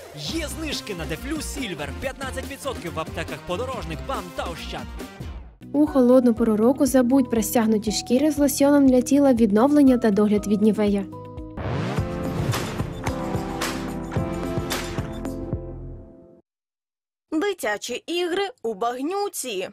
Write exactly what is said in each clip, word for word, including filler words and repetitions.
Є знижки на Дефлю Сільвер, п'ятнадцять відсотків в аптеках Подорожник, БАМ та Ощад. У холодну пору року забудь про стягнуті шкіри з лосьоном для тіла, відновлення та догляд від Нівея. Дитячі ігри у багнюці.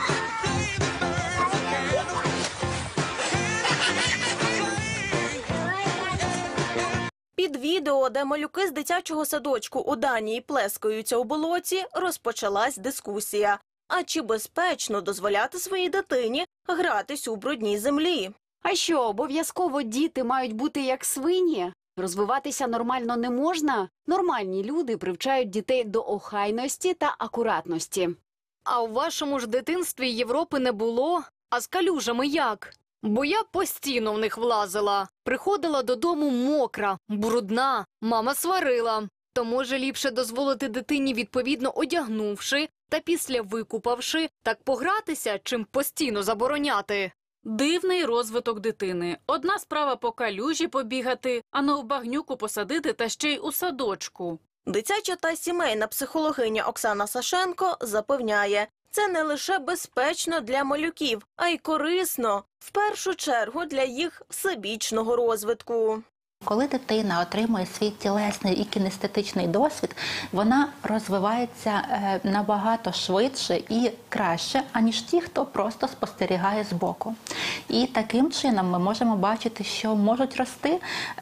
Під відео, де малюки з дитячого садочку у Данії плескаються у болоті, розпочалась дискусія. А чи безпечно дозволяти своїй дитині гратись у брудній землі? А що, обов'язково діти мають бути як свині? Розвиватися нормально не можна? Нормальні люди привчають дітей до охайності та акуратності. А у вашому ж дитинстві Європи не було? А з калюжами як? Бо я постійно в них влазила. Приходила додому мокра, брудна, мама сварила. То може ліпше дозволити дитині, відповідно одягнувши та після викупавши, так погратися, чим постійно забороняти? Дивний розвиток дитини. Одна справа по калюжі побігати, а не у багнюку посадити та ще й у садочку. Дитяча та сімейна психологиня Оксана Сашенко запевняє, це не лише безпечно для малюків, а й корисно, в першу чергу для їх всебічного розвитку. Коли дитина отримує свій тілесний і кінестетичний досвід, вона розвивається набагато швидше і краще, аніж ті, хто просто спостерігає збоку. І таким чином ми можемо бачити, що можуть рости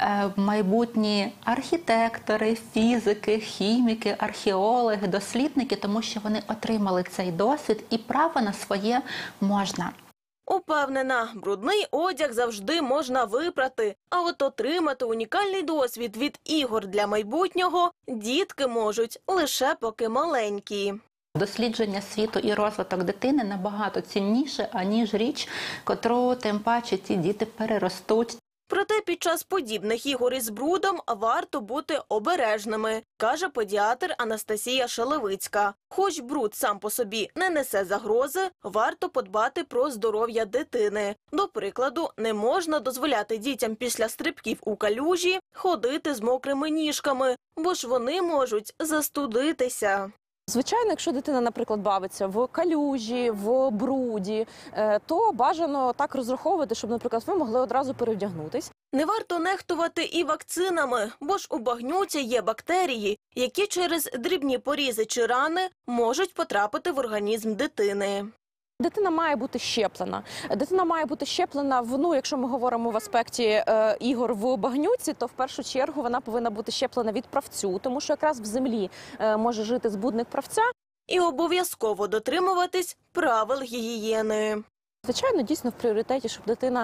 майбутні архітектори, фізики, хіміки, археологи, дослідники, тому що вони отримали цей досвід і право на своє можна. Упевнена, брудний одяг завжди можна випрати, а от отримати унікальний досвід від ігор для майбутнього дітки можуть лише поки маленькі. Дослідження світу і розвиток дитини набагато цінніше, аніж річ, котру тим паче ці діти переростуть. Проте під час подібних ігор із брудом варто бути обережними, каже педіатр Анастасія Шелевицька. Хоч бруд сам по собі не несе загрози, варто подбати про здоров'я дитини. До прикладу, не можна дозволяти дітям після стрибків у калюжі ходити з мокрими ніжками, бо ж вони можуть застудитися. Звичайно, якщо дитина, наприклад, бавиться в калюжі, в бруді, то бажано так розраховувати, щоб, наприклад, ви могли одразу перевдягнутись. Не варто нехтувати і вакцинами, бо ж у багнюці є бактерії, які через дрібні порізи чи рани можуть потрапити в організм дитини. Дитина має бути щеплена. Дитина має бути щеплена, в, ну, якщо ми говоримо в аспекті е, ігор в багнюці, то в першу чергу вона повинна бути щеплена від правцю, тому що якраз в землі е, може жити збудник правця. І обов'язково дотримуватись правил гігієни. Звичайно, дійсно в пріоритеті, щоб дитина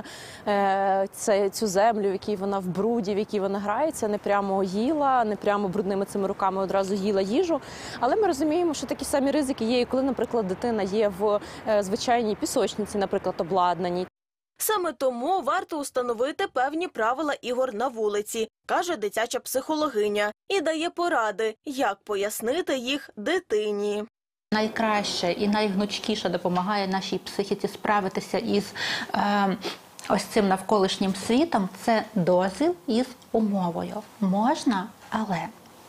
е, це, цю землю, в якій вона в бруді, в якій вона грається, не прямо їла, не прямо брудними цими руками одразу їла їжу. Але ми розуміємо, що такі самі ризики є, і коли, наприклад, дитина є в е, звичайній пісочниці, наприклад, обладнаній. Саме тому варто установити певні правила ігор на вулиці, каже дитяча психологиня, і дає поради, як пояснити їх дитині. Найкраще і найгнучкіше допомагає нашій психіці справитися із е, ось цим навколишнім світом – це дозвіл із умовою. Можна, але.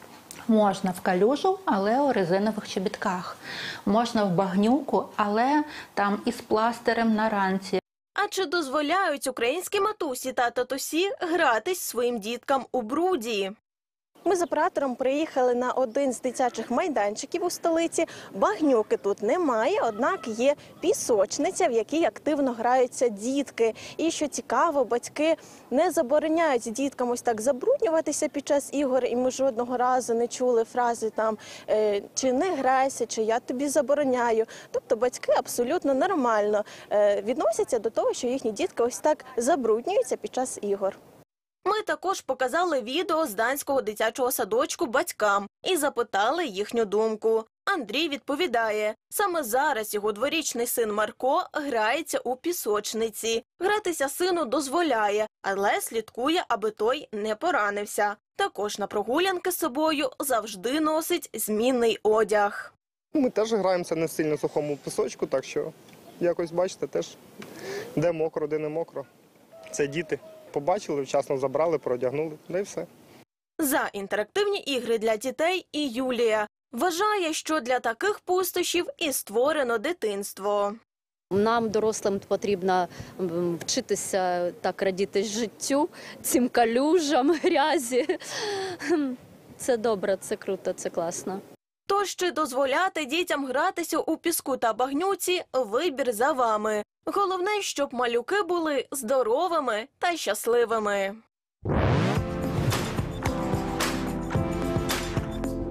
Можна в калюжу, але у резинових чобітках. Можна в багнюку, але там із пластирем на ранці. А чи дозволяють українські матусі та татусі гратись своїм діткам у бруді? Ми з оператором приїхали на один з дитячих майданчиків у столиці. Багнюки тут немає, однак є пісочниця, в якій активно граються дітки. І, що цікаво, батьки не забороняють діткам ось так забруднюватися під час ігор. І ми жодного разу не чули фрази там «чи не грайся», чи «я тобі забороняю». Тобто батьки абсолютно нормально відносяться до того, що їхні дітки ось так забруднюються під час ігор. Ми також показали відео з данського дитячого садочку батькам і запитали їхню думку. Андрій відповідає, саме зараз його дворічний син Марко грається у пісочниці. Гратися сину дозволяє, але слідкує, аби той не поранився. Також на прогулянки з собою завжди носить змінний одяг. Ми теж граємося не сильно сухому пісочку, так що якось, бачите, теж де мокро, де не мокро. Це діти. Побачили, вчасно забрали, продягнули, да і все. За інтерактивні ігри для дітей і Юлія. Вважає, що для таких пустощів і створено дитинство. Нам, дорослим, потрібно вчитися так радіти життю, цим калюжам, грязі. Це добре, це круто, це класно. Тож чи дозволяти дітям гратися у піску та багнюці – вибір за вами. Головне, щоб малюки були здоровими та щасливими.